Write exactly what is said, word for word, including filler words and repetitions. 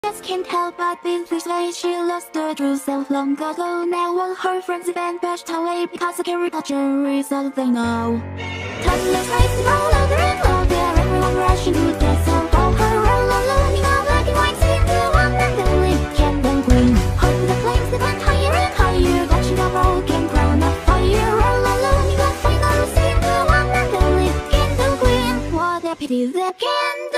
Just can't help but be persuaded she lost her true self long ago. Now all her friends event brushed away because the caricature is all they know. Toddlers racing all over and over, everyone rushing to get so all her all alone in a black and white scene to one and only candle queen. Hope the flames that went higher and higher, watching a broken crown of fire. All alone in a final scene to one and only candle queen. What a pity that can